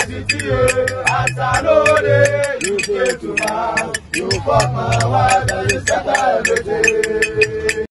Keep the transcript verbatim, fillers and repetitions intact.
city, as I know it, you came to my, you fuck my wife and you set her everything.